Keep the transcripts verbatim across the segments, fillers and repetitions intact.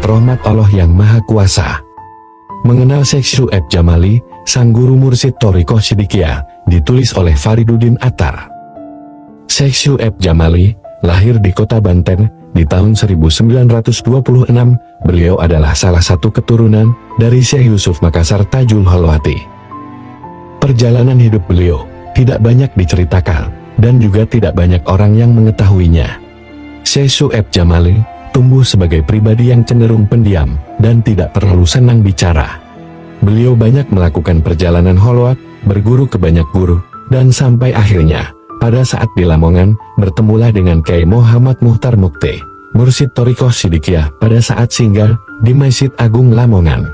rahmat Allah yang Maha Kuasa. Mengenal Syekh Syu'aib Jamali, sang guru mursyid Thariqah Sidikiyah, ditulis oleh Fariduddin Attar. Syekh Syu'aib Jamali lahir di kota Banten di tahun seribu sembilan ratus dua puluh enam. Beliau adalah salah satu keturunan dari Syekh Yusuf Makassar Tajul Holwati. Perjalanan hidup beliau tidak banyak diceritakan dan juga tidak banyak orang yang mengetahuinya. Syekh Syu'aib Jamali tumbuh sebagai pribadi yang cenderung pendiam dan tidak terlalu senang bicara. Beliau banyak melakukan perjalanan kholwat, berguru ke banyak guru, dan sampai akhirnya, pada saat di Lamongan, bertemulah dengan Kiai Muhammad Muhtar Mukti, mursyid Thariqah Sidikiyah pada saat singgah di Masjid Agung Lamongan.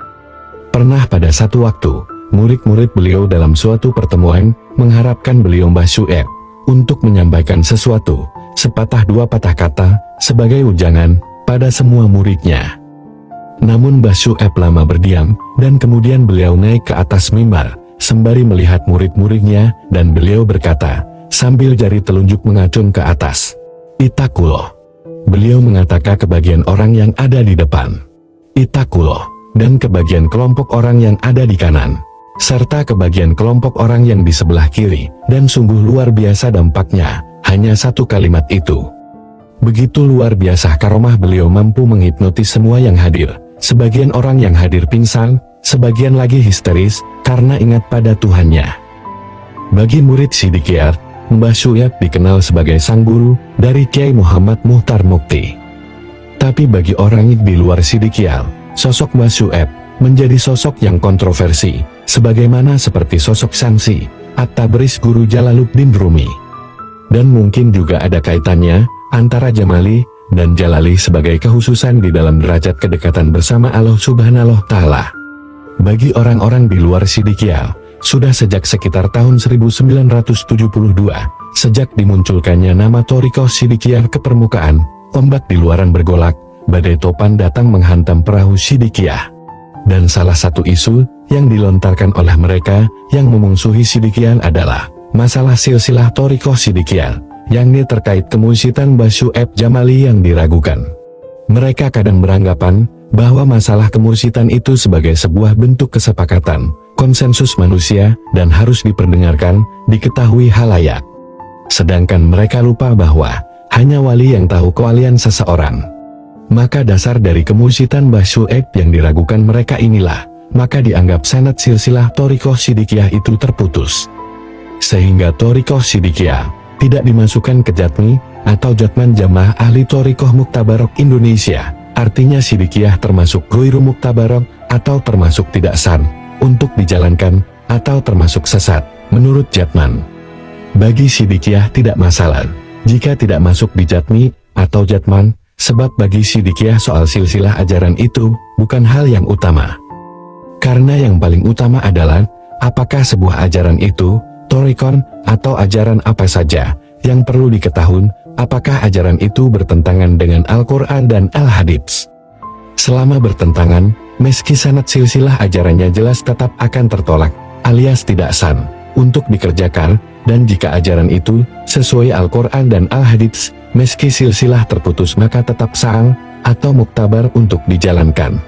Pernah pada satu waktu, murid-murid beliau dalam suatu pertemuan, mengharapkan beliau Mbah Syu'aib untuk menyampaikan sesuatu, sepatah dua patah kata, sebagai ujangan pada semua muridnya. Namun Mbah Syu'aib lama berdiam, dan kemudian beliau naik ke atas mimbar, sembari melihat murid-muridnya, dan beliau berkata, sambil jari telunjuk mengacung ke atas, "Itakuloh." Beliau mengatakan ke bagian orang yang ada di depan, "Itakuloh," dan ke bagian kelompok orang yang ada di kanan, serta ke bagian kelompok orang yang di sebelah kiri, dan sungguh luar biasa dampaknya, hanya satu kalimat itu. Begitu luar biasa karomah beliau mampu menghipnotis semua yang hadir. Sebagian orang yang hadir pingsan, sebagian lagi histeris, karena ingat pada Tuhannya. Bagi murid Sidikiyah, Mbah Syu'aib dikenal sebagai sang guru dari Kiai Muhammad Muhtar Mukti. Tapi bagi orang di luar Sidikiyah, sosok Mbah Syu'aib menjadi sosok yang kontroversi, sebagaimana seperti sosok Samsi, At-Tabris guru Jalaluddin Rumi. Dan mungkin juga ada kaitannya antara Jamali dan Jalali sebagai kehususan di dalam derajat kedekatan bersama Allah Subhanahu Ta'ala. Bagi orang-orang di luar Sidikiyah, sudah sejak sekitar tahun seribu sembilan ratus tujuh puluh dua, sejak dimunculkannya nama Thariqah Sidikiyah ke permukaan, ombak di luaran bergolak, badai topan datang menghantam perahu Sidikiyah. Dan salah satu isu yang dilontarkan oleh mereka yang memungsuhi Sidikiyah adalah masalah silsilah Thariqah Sidikiyah, yakni terkait kemursyidan Mbah Syu'aib Jamali yang diragukan. Mereka kadang beranggapan bahwa masalah kemursyidan itu sebagai sebuah bentuk kesepakatan, konsensus manusia, dan harus diperdengarkan, diketahui halayak. Sedangkan mereka lupa bahwa hanya wali yang tahu kewalian seseorang. Maka dasar dari kemursyidan Mbah Syu'aib yang diragukan mereka inilah, maka dianggap sanad silsilah Thariqah Sidikiyah itu terputus. Sehingga Thariqah Sidikiyah tidak dimasukkan ke Jatmi atau Jatman Jamaah Ahli Thariqah Muktabarok Indonesia, artinya Sidikiyah termasuk Ghairu Muktabarok atau termasuk tidak sah untuk dijalankan atau termasuk sesat menurut Jatman. Bagi Sidikiyah tidak masalah jika tidak masuk di Jatmi atau Jatman, sebab bagi Sidikiyah soal silsilah ajaran itu bukan hal yang utama. Karena yang paling utama adalah apakah sebuah ajaran itu Thariqah atau ajaran apa saja. Yang perlu diketahui, apakah ajaran itu bertentangan dengan Al-Quran dan Al-Hadits. Selama bertentangan, meski sanad silsilah ajarannya jelas tetap akan tertolak, alias tidak sah untuk dikerjakan, dan jika ajaran itu sesuai Al-Quran dan Al-Hadits, meski silsilah terputus maka tetap sah atau muktabar untuk dijalankan.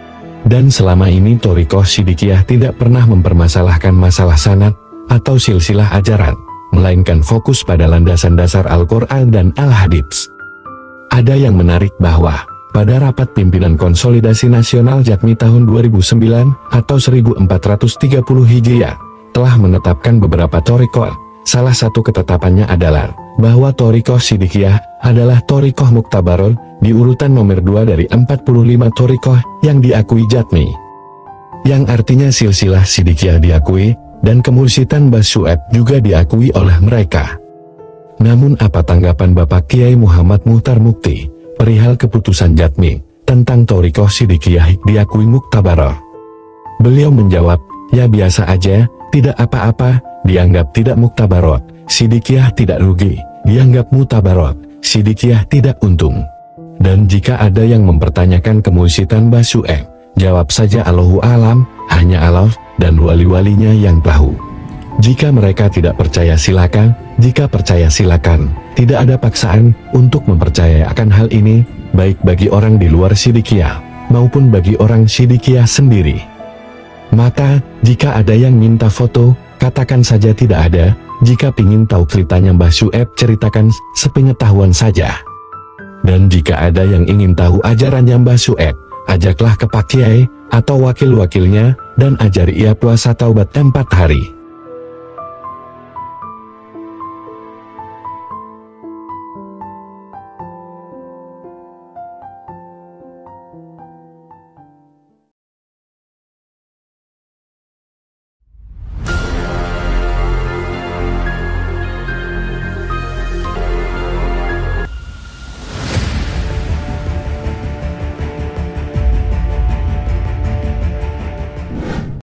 Dan selama ini Thariqah Sidikiyah tidak pernah mempermasalahkan masalah sanad atau silsilah ajaran, melainkan fokus pada landasan dasar Al-Quran dan Al-Hadits. Ada yang menarik bahwa, pada rapat pimpinan konsolidasi nasional Jatmi tahun dua ribu sembilan atau seribu empat ratus tiga puluh Hijriah, telah menetapkan beberapa thariqah. Salah satu ketetapannya adalah, bahwa Thariqah Sidikiyah adalah Thariqah Muktabarol, di urutan nomor dua dari empat puluh lima thariqah yang diakui Jatmi. Yang artinya silsilah Sidikiyah diakui, dan kemursyidan Mbah Syu'aib juga diakui oleh mereka. Namun apa tanggapan Bapak Kiai Muhammad Muhtar Mukti perihal keputusan Jatmi tentang Thariqah Sidikiyah diakui muktabarah? Beliau menjawab, ya biasa aja, tidak apa-apa, dianggap tidak muktabarot, Sidikiyah tidak rugi, dianggap muktabarot, Sidikiyah tidak untung. Dan jika ada yang mempertanyakan kemursyidan Mbah Syu'aib, jawab saja Allahu alam, hanya Allah dan wali-walinya yang tahu. Jika mereka tidak percaya silakan, jika percaya silakan, tidak ada paksaan untuk mempercayai akan hal ini, baik bagi orang di luar Sidikiyah, maupun bagi orang Sidikiyah sendiri. Maka, jika ada yang minta foto, katakan saja tidak ada. Jika pingin tahu ceritanya Mbah Syueb, ceritakan sepengetahuan saja. Dan jika ada yang ingin tahu ajarannya Mbah Syueb, ajaklah ke Pak Kiai, atau wakil-wakilnya, dan ajari ia puasa taubat empat hari.